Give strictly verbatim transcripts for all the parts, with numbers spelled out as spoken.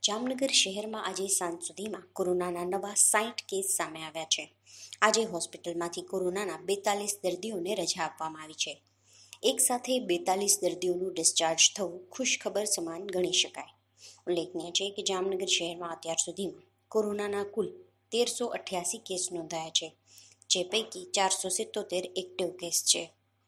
જામનગર શહેરમાં આજે સાંજ સુધીમાં કોરોનાના નવા સાઠ કેસ સામે આવ્યા છે. આજે હોસ્પિટલમાંથી કોરોનાના બેતાલીસ દર્દીઓને રજા આપવામાં આવી છે. એક સાથે બેતાલીસ દર્દીઓનું ડિસ્ચાર્જ થવું ખુશખબર સમાન ગણી શકાય. ઉલ્લેખનીય છે કે જામનગર શહેરમાં અત્યાર સુધીમાં કોરોનાના કુલ તેરસો અઠ્યાસી કેસ નોંધાયા છે, જે પૈકી ચારસો સિત્તોતેર એક્ટિવ કેસ છે.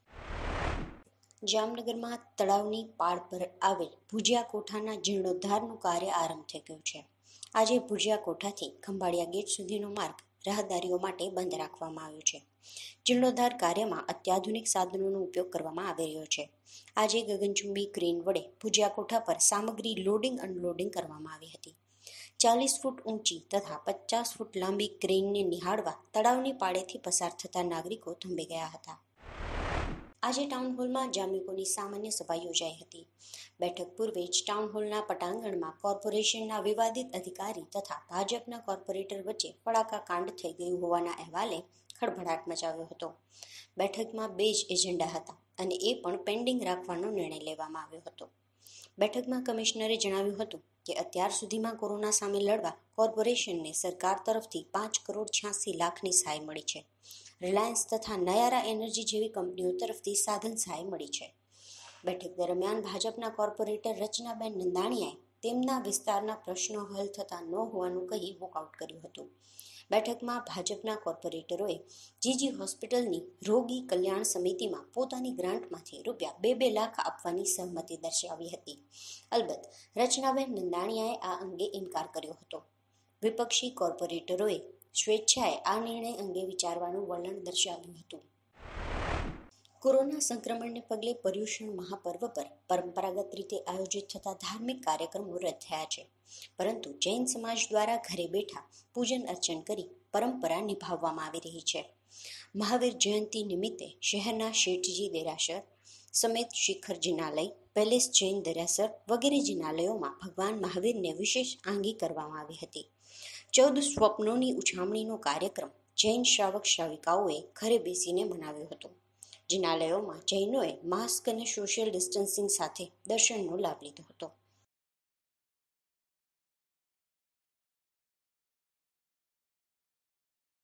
જામનગરમાં તળાવની પાળ પર આવેલ ભુજિયા કોઠાના જીર્ણોદ્ધારનું કાર્ય આરંભ થઈ ગયું છે. આજે ભુજિયા કોઠાથી ખંભાળિયા ગેટ સુધીનો માર્ગ રાહદારીઓ માટે બંધ રાખવામાં આવ્યો છે. જીર્ણોદ્ધાર કાર્યમાં અત્યાધુનિક સાધનોનો ઉપયોગ કરવામાં આવી રહ્યો છે. આજે ગગનચુંબી ક્રેન વડે ભુજિયા કોઠા પર સામગ્રી લોડિંગ અનલોડિંગ કરવામાં આવી હતી. ચાલીસ ફૂટ ઊંચી તથા પચાસ ફૂટ લાંબી ક્રેનને નિહાળવા તળાવની પાળેથી પસાર થતા નાગરિકો થંભી ગયા હતા. આજે ટાઉન હોલમાં જામ્યુકોની સામાન્ય સભા યોજાઈ હતી. બેઠક પૂર્વે જ ટાઉન હોલના પટાંગણમાં કોર્પોરેશનના વિવાદિત અધિકારી તથા ભાજપના કોર્પોરેટર વચ્ચે ફડાકા કાંડ થઈ ગયું હોવાના અહેવાલે ખળભળાટ મચાવ્યો હતો. બેઠકમાં બે જ એજન્ડા હતા અને એ પણ પેન્ડિંગ રાખવાનો નિર્ણય લેવામાં આવ્યો હતો. બેઠકમાં કમિશનરે જણાવ્યું હતું કે અત્યાર સુધીમાં કોરોના સામે લડવા કોર્પોરેશનને સરકાર તરફથી પાંચ કરોડ છ્યાસી લાખની સહાય મળી છે. રિલાયન્સ તથા નયારા એનર્જી જેવી કંપનીઓ તરફથી સાધન સહાય મળી છે. બેઠક દરમિયાન ભાજપના કોર્પોરેટર રચનાબેન નંદાણીયાએ તેમના વિસ્તારના પ્રશ્નો હલ થતા ન હોવાનું કહી વોકઆઉટ કર્યું હતું. બેઠકમાં ભાજપના કોર્પોરેટરોએ જીજી હોસ્પિટલની રોગી કલ્યાણ સમિતિમાં પોતાની ગ્રાન્ટમાંથી રૂપિયા બે બે લાખ આપવાની સહમતિ દર્શાવી હતી. અલબત્ત રચનાબેન નંદાણીયાએ આ અંગે ઇનકાર કર્યો હતો. વિપક્ષી કોર્પોરેટરોએ સ્વેચ્છાએ આ નિર્ણય અંગે વિચારવાનું વલણ દર્શાવ્યું હતું. કોરોના સંક્રમણને પગલે પર્યુષણ મહાપર્વ પર પરંપરાગત રીતે આયોજિત થતા ધાર્મિક કાર્યક્રમો રદ થયા છે, પરંતુ જૈન સમાજ દ્વારા ઘરે બેઠા પૂજન અર્ચન કરી પરંપરા નિભાવવામાં આવી રહી છે. મહાવીર જયંતિ નિમિત્તે શહેરના શેઠજી દેરાસર સમેત શિખર જિનાલય, પેલેસ જૈન દેરાસર વગેરે જિનાલયોમાં ભગવાન મહાવીરને વિશેષ આંગી કરવામાં આવી હતી. ચૌદ સ્વપ્નોની ઉછામણીનો કાર્યક્રમ જૈન શ્રાવક શ્રાવિકાઓએ ઘરે બેસીને મનાવ્યો હતો. જિનાલયોમાં જૈનોએ માસ્ક અને સોશિયલ ડિસ્ટન્સિંગ સાથે દર્શનનો લાભ લીધો હતો.